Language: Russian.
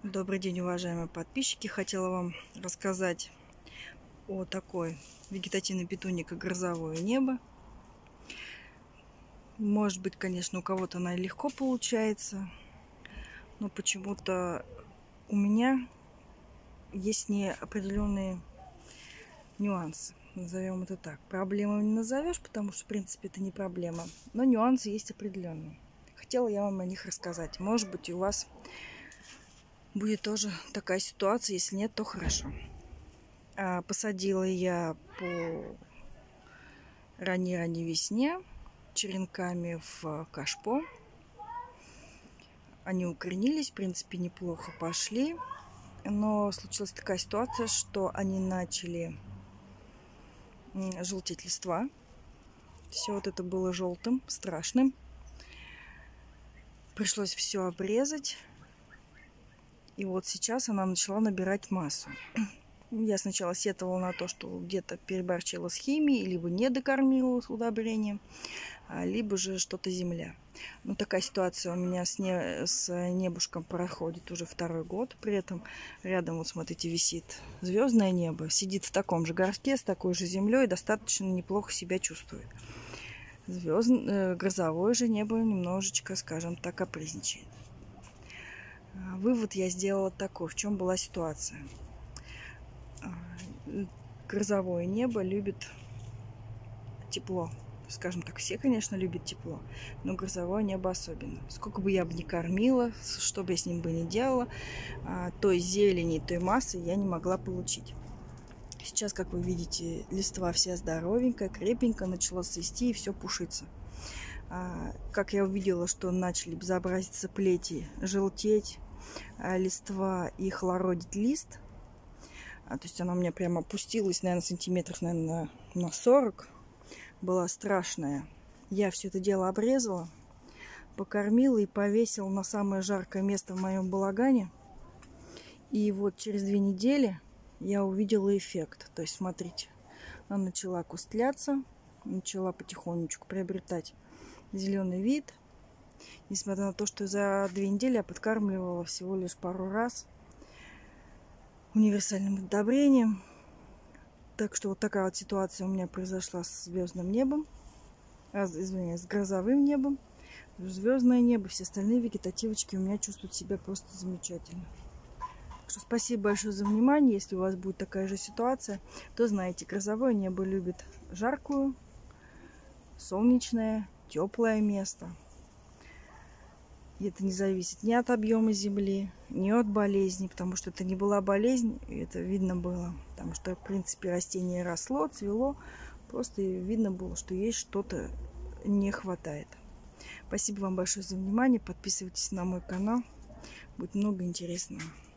Добрый день, уважаемые подписчики! Хотела вам рассказать о такой вегетативной петунии, как грозовое небо. Может быть, конечно, у кого-то она легко получается, но почему-то у меня есть неопределенные нюансы. Назовем это так. Проблемы не назовешь, потому что, в принципе, это не проблема. Но нюансы есть определенные. Хотела я вам о них рассказать. Может быть, у вас будет тоже такая ситуация. Если нет, то хорошо. Посадила я по ранней весне черенками в кашпо. Они укоренились, в принципе, неплохо пошли. Но случилась такая ситуация, что они начали желтеть листва. Все вот это было желтым, страшным. Пришлось все обрезать. И вот сейчас она начала набирать массу. Я сначала сетовала на то, что где-то переборчила с химией, либо не докормила с удобрением, либо же что-то земля. Но такая ситуация у меня с небушком проходит уже второй год. При этом рядом, вот смотрите, висит звездное небо. Сидит в таком же горшке с такой же землей и достаточно неплохо себя чувствует. Грозовое же небо немножечко, скажем так, капризничает. Вывод я сделала такой. В чем была ситуация? Грозовое небо любит тепло. Скажем так, все, конечно, любят тепло, но грозовое небо особенно. Сколько бы я бы ни кормила, что бы я с ним бы ни делала, той зелени, той массы я не могла получить. Сейчас, как вы видите, листва вся здоровенькая, крепенькая, начала цвести и все пушиться. Как я увидела, что начали безобразиться плети, желтеть листва и хлородить лист, то есть она у меня прямо опустилась, наверное, сантиметров, на 40. Была страшная. Я все это дело обрезала, покормила и повесила на самое жаркое место в моем балагане. И вот через 2 недели я увидела эффект. То есть, смотрите, она начала кустляться, начала потихонечку приобретать зеленый вид. Несмотря на то, что за 2 недели я подкармливала всего лишь пару раз универсальным удобрением. Так что вот такая вот ситуация у меня произошла с звездным небом. Извиняюсь, с грозовым небом. Звездное небо, все остальные вегетативочки у меня чувствуют себя просто замечательно. Так что спасибо большое за внимание. Если у вас будет такая же ситуация, то знаете, грозовое небо любит жаркую, солнечное, теплое место. И это не зависит ни от объема земли, ни от болезни, потому что это не была болезнь, и это видно было. Потому что, в принципе, растение росло, цвело, просто видно было, что есть что-то не хватает. Спасибо вам большое за внимание. Подписывайтесь на мой канал. Будет много интересного.